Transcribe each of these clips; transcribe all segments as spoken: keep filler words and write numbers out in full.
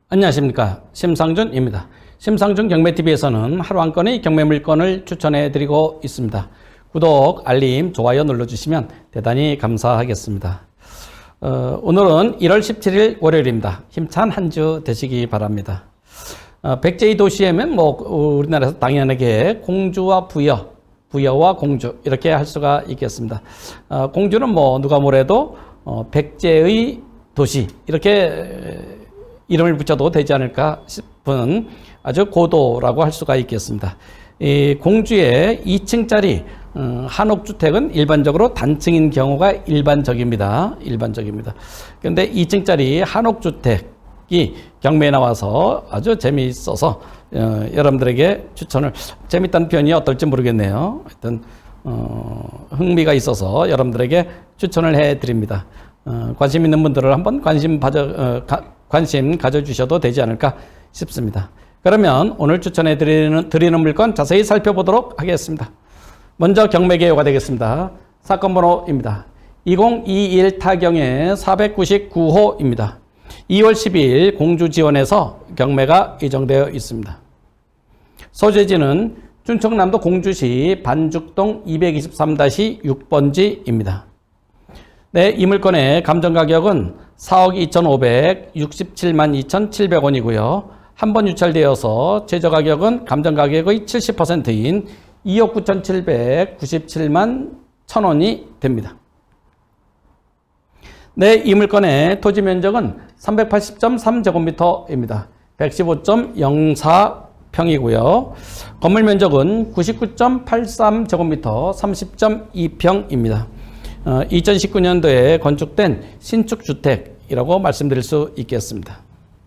안녕하십니까. 심상준입니다. 심상준 경매티비에서는 하루 한 건의 경매 물건을 추천해 드리고 있습니다. 구독, 알림, 좋아요 눌러주시면 대단히 감사하겠습니다. 어, 오늘은 일월 십칠일 월요일입니다. 힘찬 한 주 되시기 바랍니다. 어, 백제의 도시에는 뭐 우리나라에서 당연하게 공주와 부여, 부여와 공주 이렇게 할 수가 있겠습니다. 어, 공주는 뭐 누가 뭐래도 어, 백제의 도시 이렇게 이름을 붙여도 되지 않을까 싶은 아주 고도라고 할 수가 있겠습니다. 이 공주의 이 층짜리 한옥주택은 일반적으로 단층인 경우가 일반적입니다. 일반적입니다. 그런데 이 층짜리 한옥주택이 경매에 나와서 아주 재미있어서 어, 여러분들에게 추천을, 재밌다는 표현이 어떨지 모르겠네요. 하여튼 어, 흥미가 있어서 여러분들에게 추천을 해드립니다. 어, 관심 있는 분들은 한번 관심 가져, 어, 가, 관심 가져주셔도 되지 않을까 싶습니다. 그러면 오늘 추천해 드리는, 드리는 물건 자세히 살펴보도록 하겠습니다. 먼저 경매 개요가 되겠습니다. 사건 번호입니다. 이공이일 타경의 사백구십구 호입니다. 이월 십이일 공주지원에서 경매가 예정되어 있습니다. 소재지는 충청남도 공주시 반죽동 이백이십삼 육 번지입니다. 네, 이 물건의 감정가격은 사억 이천오백육십칠만 이천칠백 원이고요. 한 번 유찰되어서 최저가격은 감정가격의 칠십 퍼센트인 이억 구천칠백구십칠만 천 원이 됩니다. 네, 이 물건의 토지 면적은 삼백팔십 점 삼 제곱미터입니다. 백십오 점 영사 평이고요. 건물 면적은 구십구 점 팔삼 제곱미터 삼십 점 이 평입니다. 어, 이천십구 년도에 건축된 신축주택이라고 말씀드릴 수 있겠습니다.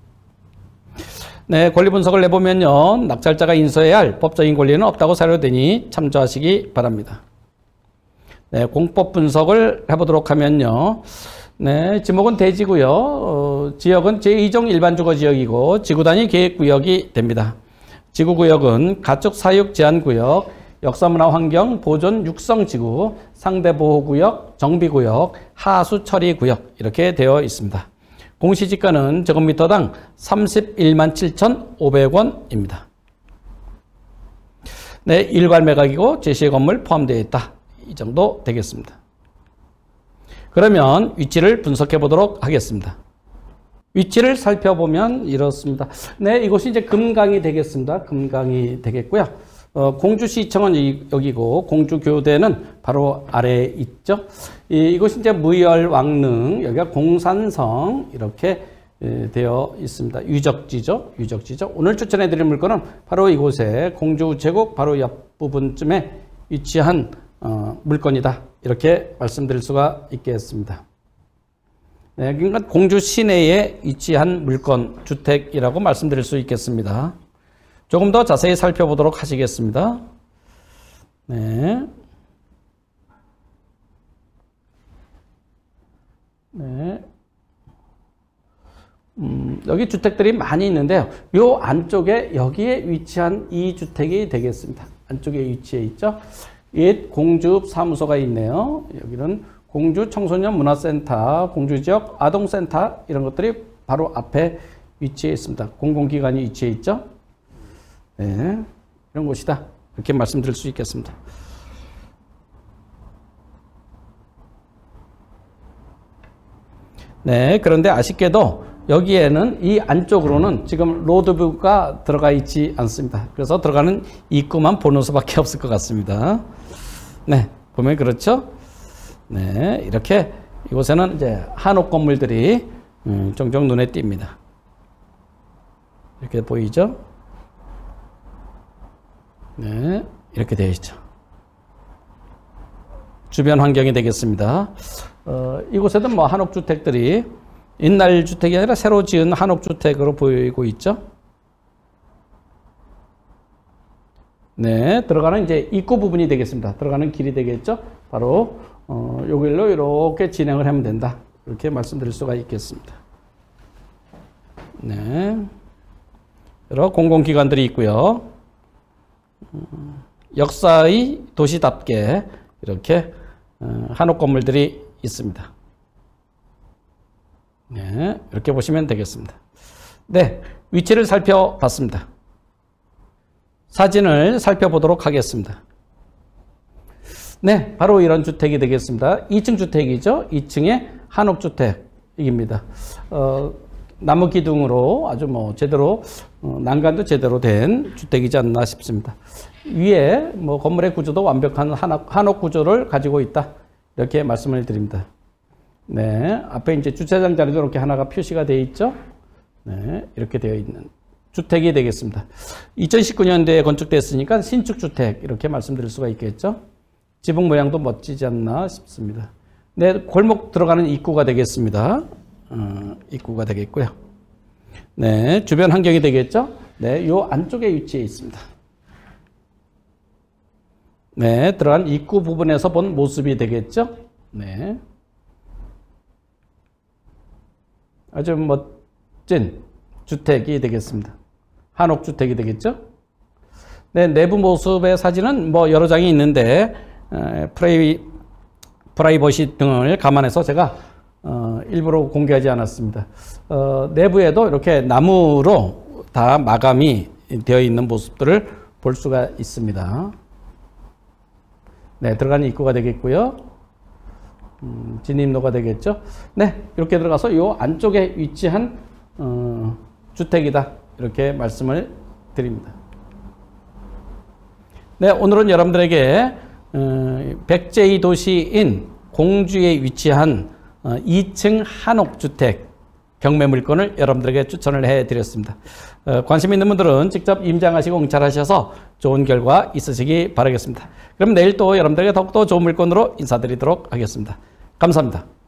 네, 권리 분석을 해보면요, 낙찰자가 인수해야 할 법적인 권리는 없다고 사료되니 참조하시기 바랍니다. 네, 공법 분석을 해보도록 하면요, 네, 지목은 대지고요, 어, 지역은 제이 종 일반주거지역이고 지구단위 계획구역이 됩니다. 지구구역은 가축 사육 제한구역, 역사문화환경 보존 육성지구, 상대보호구역, 정비구역, 하수처리구역 이렇게 되어 있습니다. 공시지가는 제곱미터당 삼십일만 칠천오백 원입니다. 네, 일괄 매각이고 제시의 건물 포함되어 있다. 이 정도 되겠습니다. 그러면 위치를 분석해 보도록 하겠습니다. 위치를 살펴보면 이렇습니다. 네, 이곳이 이제 금강이 되겠습니다. 금강이 되겠고요. 어, 공주시청은 여기고 공주교대는 바로 아래에 있죠. 이, 이곳이 이제 무열왕릉, 여기가 공산성 이렇게 에, 되어 있습니다. 유적지죠. 유적지죠. 오늘 추천해 드릴 물건은 바로 이곳에 공주제국 바로 옆부분쯤에 위치한 어, 물건이다. 이렇게 말씀드릴 수가 있겠습니다. 네, 그러니까 공주 시내에 위치한 물건, 주택이라고 말씀드릴 수 있겠습니다. 조금 더 자세히 살펴보도록 하시겠습니다. 네. 네. 음, 여기 주택들이 많이 있는데요. 요 안쪽에 여기에 위치한 이 주택이 되겠습니다. 안쪽에 위치해 있죠. 옛 공주읍 사무소가 있네요. 여기는 공주 청소년 문화센터, 공주지역 아동센터 이런 것들이 바로 앞에 위치해 있습니다. 공공기관이 위치해 있죠. 네, 이런 곳이다. 이렇게 말씀드릴 수 있겠습니다. 네, 그런데 아쉽게도 여기에는 이 안쪽으로는 지금 로드뷰가 들어가 있지 않습니다. 그래서 들어가는 입구만 보는 수밖에 없을 것 같습니다. 네, 보면 그렇죠? 네, 이렇게 이곳에는 이제 한옥 건물들이 음, 종종 눈에 띕니다. 이렇게 보이죠? 네, 이렇게 되어 있죠. 주변 환경이 되겠습니다. 어, 이곳에도 뭐 한옥주택들이 옛날 주택이 아니라 새로 지은 한옥주택으로 보이고 있죠. 네, 들어가는 이제 입구 부분이 되겠습니다. 들어가는 길이 되겠죠. 바로 어, 요 길로 이렇게 진행을 하면 된다. 이렇게 말씀드릴 수가 있겠습니다. 네, 여러 공공기관들이 있고요. 역사의 도시답게 이렇게 한옥 건물들이 있습니다. 네, 이렇게 보시면 되겠습니다. 네, 위치를 살펴봤습니다. 사진을 살펴보도록 하겠습니다. 네, 바로 이런 주택이 되겠습니다. 이 층 주택이죠. 이 층의 한옥주택입니다. 어, 나무 기둥으로 아주 뭐 제대로 어, 난간도 제대로 된 주택이지 않나 싶습니다. 위에 뭐 건물의 구조도 완벽한 한옥, 한옥 구조를 가지고 있다. 이렇게 말씀을 드립니다. 네, 앞에 이제 주차장 자리도 이렇게 하나가 표시가 되어 있죠. 네, 이렇게 되어 있는 주택이 되겠습니다. 이천십구 년도에 건축됐으니까 신축 주택 이렇게 말씀드릴 수가 있겠죠. 지붕 모양도 멋지지 않나 싶습니다. 네, 골목 들어가는 입구가 되겠습니다. 어, 입구가 되겠고요. 네, 주변 환경이 되겠죠. 네, 요 안쪽에 위치해 있습니다. 네, 들어간 입구 부분에서 본 모습이 되겠죠. 네, 아주 멋진 주택이 되겠습니다. 한옥 주택이 되겠죠. 네, 내부 모습의 사진은 뭐 여러 장이 있는데 에, 프라이, 프라이버시 등을 감안해서 제가 어, 일부러 공개하지 않았습니다. 어, 내부에도 이렇게 나무로 다 마감이 되어 있는 모습들을 볼 수가 있습니다. 네, 들어가는 입구가 되겠고요. 음, 진입로가 되겠죠. 네, 이렇게 들어가서 이 안쪽에 위치한 어, 주택이다. 이렇게 말씀을 드립니다. 네, 오늘은 여러분들에게 어, 백제의 도시인 공주에 위치한 어, 이 층 한옥주택 경매 물건을 여러분들에게 추천을 해드렸습니다. 어, 관심 있는 분들은 직접 임장하시고 응찰하셔서 좋은 결과 있으시기 바라겠습니다. 그럼 내일 또 여러분들에게 더욱더 좋은 물건으로 인사드리도록 하겠습니다. 감사합니다.